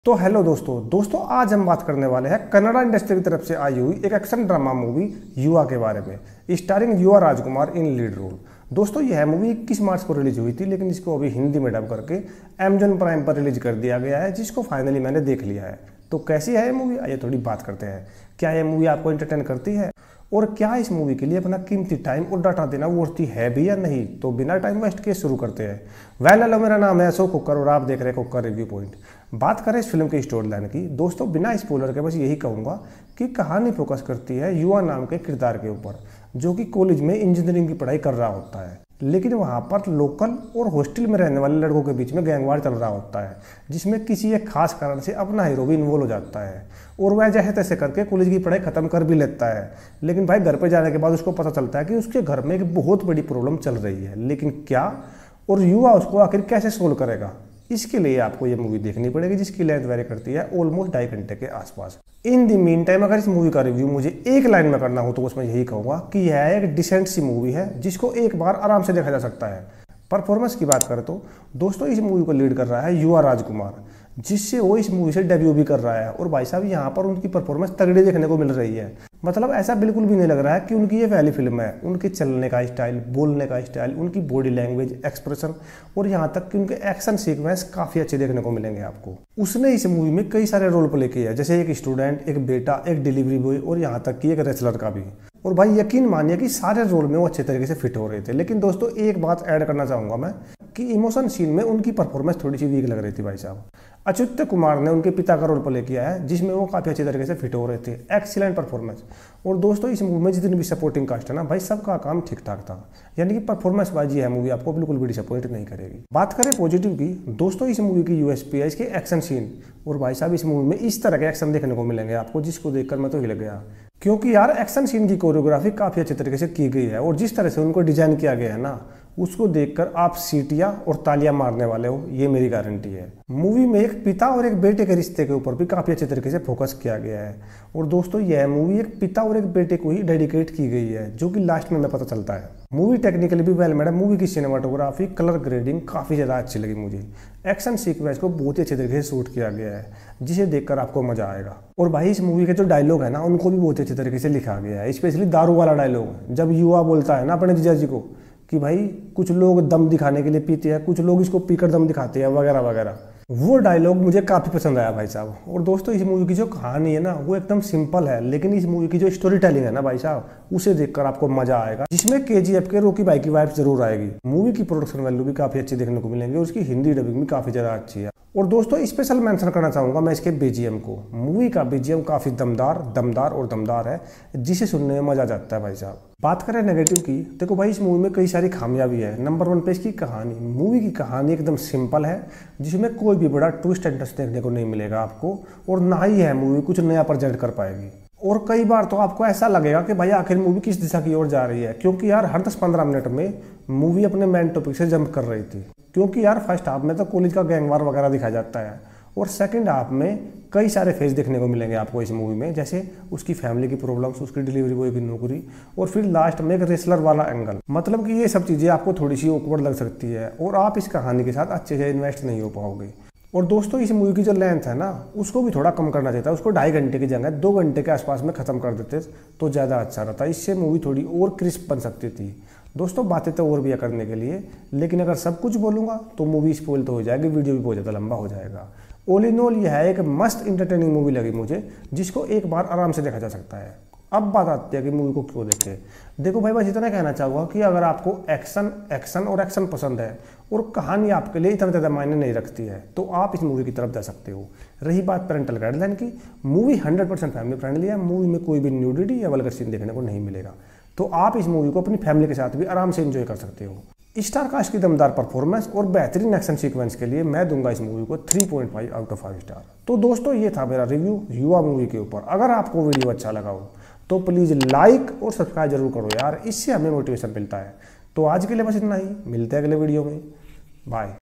तो हेलो दोस्तों आज हम बात करने वाले हैं कन्नड़ा इंडस्ट्री की तरफ से आई हुई एक एक्शन ड्रामा मूवी युवा के बारे में, स्टारिंग युवा राजकुमार इन लीड रोल। दोस्तों यह मूवी 21 मार्च को रिलीज हुई थी, लेकिन इसको अभी हिंदी में डब करके अमेजॉन प्राइम पर रिलीज कर दिया गया है, जिसको फाइनली मैंने देख लिया है। तो कैसी है ये मूवी, आइए थोड़ी बात करते हैं। क्या ये मूवी आपको एंटरटेन करती है और क्या इस मूवी के लिए अपना कीमती टाइम और डाटा देना वर्ती है भी या नहीं? तो बिना टाइम वेस्ट के शुरू करते हैं। हेलो, मेरा नाम है अशोक कुकर और आप देख रहे हैं कुकर रिव्यू पॉइंट। बात करें इस फिल्म की स्टोरी लाइन की, दोस्तों बिना स्पॉइलर के बस यही कहूँगा कि कहानी फोकस करती है युवा नाम के किरदार के ऊपर, जो कि कॉलेज में इंजीनियरिंग की पढ़ाई कर रहा होता है, लेकिन वहाँ पर लोकल और हॉस्टल में रहने वाले लड़कों के बीच में गैंगवार चल रहा होता है, जिसमें किसी एक खास कारण से अपना हीरो भी इन्वॉल्व हो जाता है और वह जैसे तैसे करके कॉलेज की पढ़ाई खत्म कर भी लेता है। लेकिन भाई घर पे जाने के बाद उसको पता चलता है कि उसके घर में एक बहुत बड़ी प्रॉब्लम चल रही है, लेकिन क्या और युवा उसको आखिर कैसे सोल्व करेगा, इसके लिए आपको ये मूवी देखनी पड़ेगी, जिसकी लेंथ वेरी करती है ऑलमोस्ट 2.5 घंटे के आसपास। इन दी मीन टाइम अगर इस मूवी का रिव्यू मुझे एक लाइन में करना हो तो उसमें यही कहूँगा कि यह एक डिसेंट सी मूवी है, जिसको एक बार आराम से देखा जा सकता है। परफॉर्मेंस की बात करें तो दोस्तों इस मूवी को लीड कर रहा है युवा राजकुमार, जिससे वो इस मूवी से डेब्यू भी कर रहा है, और भाई साहब यहाँ पर उनकी परफॉर्मेंस तगड़ी देखने को मिल रही है। मतलब ऐसा बिल्कुल भी नहीं लग रहा है कि उनकी ये पहली फिल्म है। उनके चलने का स्टाइल, बोलने का स्टाइल, उनकी बॉडी लैंग्वेज, एक्सप्रेशन और यहाँ तक कि उनके एक्शन सीक्वेंस काफ़ी अच्छे देखने को मिलेंगे आपको। उसने इस मूवी में कई सारे रोल प्ले किए हैं, जैसे एक स्टूडेंट, एक बेटा, एक डिलीवरी बॉय और यहाँ तक कि एक रेसलर का भी। और भाई यकीन मानिए कि सारे रोल में वो अच्छे तरीके से फिट हो रहे थे। लेकिन दोस्तों एक बात ऐड करना चाहूँगा मैं कि इमोशन सीन में उनकी परफॉर्मेंस थोड़ी सी वीक लग रही थी भाई साहब। अच्युत कुमार ने उनके पिता का रोल प्ले किया है, जिसमें वो काफ़ी अच्छे तरीके से फिट हो रहे थे। Excellent performance. और दोस्तों इस मूवी में जितनी भी सपोर्टिंग कास्ट है ना भाई, सबका काम ठीक ठाक था, यानी कि परफॉर्मेंस वाइज ये मूवी आपको बिल्कुल भी डिसअपॉइंट नहीं करेगी। बात करें पॉजिटिव की, दोस्तों इस मूवी की यूएसपी है इसके एक्शन सीन। और भाई साहब इस मूवी में इस तरह के एक्शन देखने को मिलेंगे आपको, जिसको देखकर मैं तो हिल गया, क्योंकि यार एक्शन सीन की कोरियोग्राफी काफ़ी अच्छे तरीके से की गई है, और जिस तरह से उनको डिजाइन किया गया है ना, उसको देखकर आप सीटियां और तालियां मारने वाले हो, ये मेरी गारंटी है। मूवी में एक पिता और एक बेटे के रिश्ते के ऊपर भी काफ़ी अच्छे तरीके से फोकस किया गया है। और दोस्तों यह मूवी एक पिता और एक बेटे को ही डेडिकेट की गई है, जो कि लास्ट में हमें पता चलता है। मूवी टेक्निकली भी वेल मेड है। मूवी की सिनेमाटोग्राफी, कलर ग्रेडिंग काफ़ी ज़्यादा अच्छी लगी मुझे। एक्शन सीक्वेंस को बहुत ही अच्छे तरीके से शूट किया गया है, जिसे देखकर आपको मजा आएगा। और भाई इस मूवी के जो डायलॉग है ना, उनको भी बहुत अच्छे तरीके से लिखा गया है। स्पेशली दारू वाला डायलॉग, जब युवा बोलता है ना अपने जीजा जी को कि भाई कुछ लोग दम दिखाने के लिए पीते हैं, कुछ लोग इसको पीकर दम दिखाते हैं वगैरह वगैरह, वो डायलॉग मुझे काफ़ी पसंद आया भाई साहब। और दोस्तों इस मूवी की जो कहानी है ना, वो एकदम सिंपल है, लेकिन इस मूवी की जो स्टोरी टेलिंग है ना भाई साहब, उसे देखकर आपको मजा आएगा, जिसमें केजीएफ के रॉकी भाई की वाइफ जरूर आएगी। मूवी की प्रोडक्शन वैल्यू भी काफ़ी अच्छी देखने को मिलेंगे, और उसकी हिंदी डबिंग भी काफ़ी ज़्यादा अच्छी है। और दोस्तों स्पेशल मेंशन करना चाहूँगा मैं इसके बीजीएम को। मूवी का बीजीएम काफ़ी दमदार है, जिसे सुनने में मजा आ जाता है भाई साहब। बात करें नेगेटिव की, देखो भाई इस मूवी में कई सारी खामियां भी है। नंबर 1 पे इसकी कहानी। मूवी की कहानी एकदम सिंपल है, जिसमें कोई भी बड़ा ट्विस्ट एंड टर्न्स देखने को नहीं मिलेगा आपको, और ना ही है मूवी कुछ नया प्रेजेंट कर पाएगी। और कई बार तो आपको ऐसा लगेगा कि भाई आखिर मूवी किस दिशा की ओर जा रही है, क्योंकि यार हर 10-15 मिनट में मूवी अपने मेन टॉपिक से जंप कर रही थी। क्योंकि यार फर्स्ट हाफ में तो कॉलेज का गैंगवार वगैरह दिखाया जाता है, और सेकंड हाफ में कई सारे फेज देखने को मिलेंगे आपको इस मूवी में, जैसे उसकी फैमिली की प्रॉब्लम्स, उसकी डिलीवरी बॉय की नौकरी, और फिर लास्ट में एक रेसलर वाला एंगल। मतलब कि ये सब चीज़ें आपको थोड़ी सी ऑकवर्ड लग सकती है, और आप इस कहानी के साथ अच्छे से इन्वेस्ट नहीं हो पाओगे। और दोस्तों इस मूवी की जो लेंथ है ना, उसको भी थोड़ा कम करना चाहिए था। उसको 2.5 घंटे की जगह 2 घंटे के आसपास में ख़त्म कर देते तो ज़्यादा अच्छा रहता। इससे मूवी थोड़ी और क्रिस्प बन सकती थी। दोस्तों बातें तो और भी है करने के लिए, लेकिन अगर सब कुछ बोलूँगा तो मूवी स्पॉइल तो हो जाएगी, वीडियो भी बहुत ज़्यादा लंबा हो जाएगा। ऑल इन ऑल यह एक मस्त इंटरटेनिंग मूवी लगी मुझे, जिसको एक बार आराम से देखा जा सकता है। अब बात आती है कि मूवी को क्यों देखें। देखो भाई बस इतना कहना चाहूँगा कि अगर आपको एक्शन पसंद है, और कहानी आपके लिए इतना ज़्यादा मायने नहीं रखती है, तो आप इस मूवी की तरफ जा सकते हो। रही बात पेरेंटल गाइडलाइन की, मूवी 100% फैमिली फ्रेंडली है। मूवी में कोई भी न्यूडिटी या वल्गर सीन देखने को नहीं मिलेगा, तो आप इस मूवी को अपनी फैमिली के साथ भी आराम से एंजॉय कर सकते हो। स्टार कास्ट की दमदार परफॉर्मेंस और बेहतरीन एक्शन सीक्वेंस के लिए मैं दूंगा इस मूवी को 3.5 आउट ऑफ 5 स्टार। तो दोस्तों ये था मेरा रिव्यू युवा मूवी के ऊपर। अगर आपको वीडियो अच्छा लगा हो तो प्लीज़ लाइक और सब्सक्राइब जरूर करो यार, इससे हमें मोटिवेशन मिलता है। तो आज के लिए बस इतना ही, मिलते हैं अगले वीडियो में, बाय।